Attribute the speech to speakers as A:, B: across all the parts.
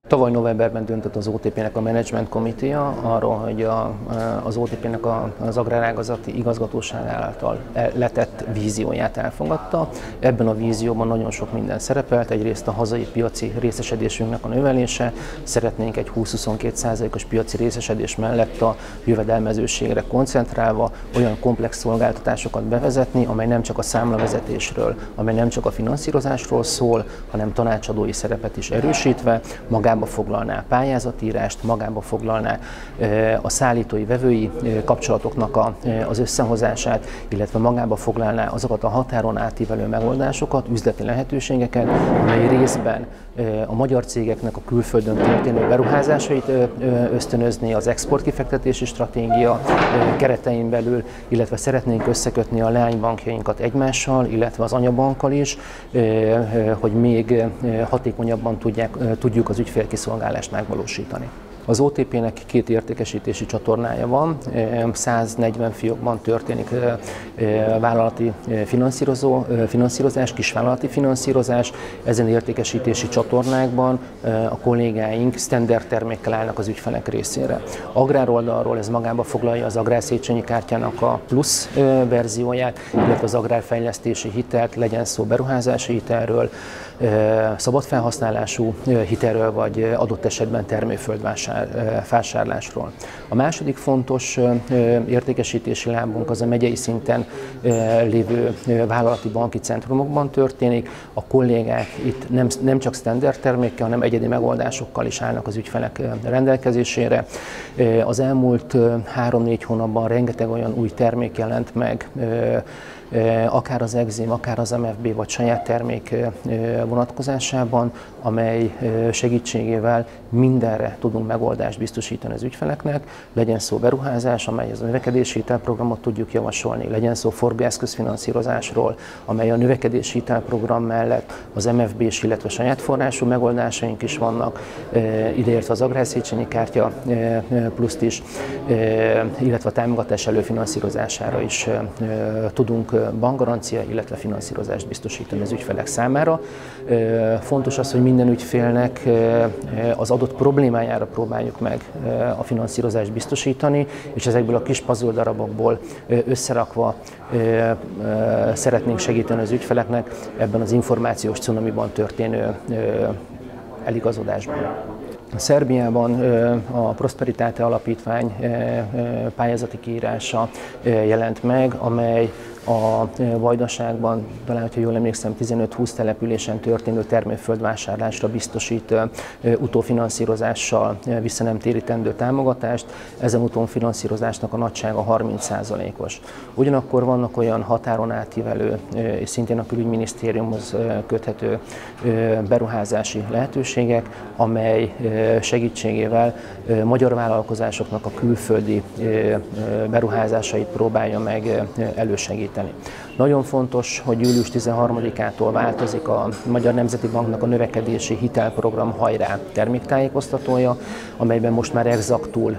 A: Tavaly novemberben döntött az OTP-nek a Management Committee arról, hogy az OTP-nek az agrárágazati igazgatóság által letett vízióját elfogadta. Ebben a vízióban nagyon sok minden szerepelt, egyrészt a hazai piaci részesedésünknek a növelése, szeretnénk egy 20-22%-os piaci részesedés mellett a jövedelmezőségre koncentrálva olyan komplex szolgáltatásokat bevezetni, amely nem csak a számlavezetésről, amely nem csak a finanszírozásról szól, hanem tanácsadói szerepet is erősítve, magába foglalná pályázatírást, magába foglalná a szállítói-vevői kapcsolatoknak az összehozását, illetve magába foglalná azokat a határon átívelő megoldásokat, üzleti lehetőségeket, amely részben a magyar cégeknek a külföldön történő beruházásait ösztönözni az exportkifektetési stratégia keretein belül, illetve szeretnénk összekötni a leánybankjainkat egymással, illetve az anyabankkal is, hogy még hatékonyabban tudjuk az ügyfélkiszolgálást megvalósítani. Az OTP-nek két értékesítési csatornája van, 140 fiókban történik vállalati finanszírozás, kisvállalati finanszírozás. Ezen értékesítési csatornákban a kollégáink standard termékkel állnak az ügyfelek részére. Agrár oldalról ez magába foglalja az Agrárszéchenyi kártyának a plusz verzióját, illetve az agrárfejlesztési hitelt, legyen szó beruházási hitelről, szabad felhasználású hitelről, vagy adott esetben termőföldvásárlásról. A második fontos értékesítési lábunk az a megyei szinten lévő vállalati banki centrumokban történik. A kollégák itt nem csak standard termékkel, hanem egyedi megoldásokkal is állnak az ügyfelek rendelkezésére. Az elmúlt 3-4 hónapban rengeteg olyan új termék jelent meg, akár az Exim, akár az MFB vagy saját termék vonatkozásában, amely segítségével mindenre tudunk megoldást biztosítani az ügyfeleknek, legyen szó beruházás, amely az a növekedési hitelprogramot tudjuk javasolni, legyen szó forgóeszközfinanszírozásról, amely a növekedési hitelprogram mellett az MFB-s, illetve saját forrású megoldásaink is vannak, ideértve az Agrárszéchenyi kártya pluszt is, illetve a támogatás előfinanszírozására is tudunk bankgarancia, illetve finanszírozást biztosítani az ügyfelek számára. Fontos az, hogy minden ügyfélnek az adott problémájára próbáljuk meg a finanszírozást biztosítani, és ezekből a kis puzzle darabokból összerakva szeretnénk segíteni az ügyfeleknek ebben az információs cunamiban történő eligazodásban. Szerbiában a Prosperitate Alapítvány pályázati kiírása jelent meg, amely a Vajdaságban, talán, hogyha jól emlékszem, 15-20 településen történő termőföldvásárlásra biztosít utófinanszírozással visszanemtérítendő támogatást. Ezen utófinanszírozásnak a nagysága 30%-os. Ugyanakkor vannak olyan határon átívelő és szintén a külügyminisztériumhoz köthető beruházási lehetőségek, amely segítségével magyar vállalkozásoknak a külföldi beruházásait próbálja meg elősegíteni. Nagyon fontos, hogy július 13-ától változik a Magyar Nemzeti Banknak a növekedési hitelprogram Hajrá terméktájékoztatója, amelyben most már exaktul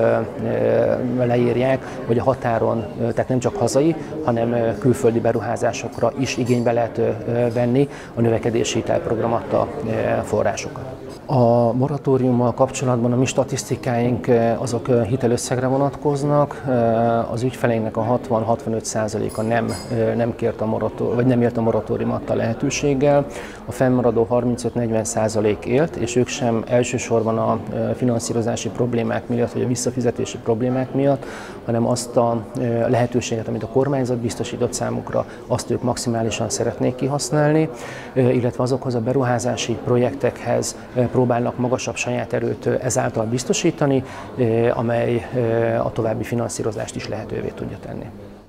A: leírják, hogy a határon, tehát nem csak hazai, hanem külföldi beruházásokra is igénybe lehet venni a növekedési hitelprogram adta forrásokat. A moratóriummal kapcsolatban a mi statisztikáink azok hitelösszegre vonatkoznak, az ügyfeleinknek a 60-65%-a nem kért vagy nem élt a moratórium adta lehetőséggel, a fennmaradó 35-40% élt, és ők sem elsősorban a finanszírozási problémák miatt, vagy a visszafizetési problémák miatt, hanem azt a lehetőséget, amit a kormányzat biztosított számukra, azt ők maximálisan szeretnék kihasználni, illetve azokhoz a beruházási projektekhez próbálnak magasabb saját erőt ezáltal biztosítani, amely a további finanszírozást is lehetővé tudja tenni.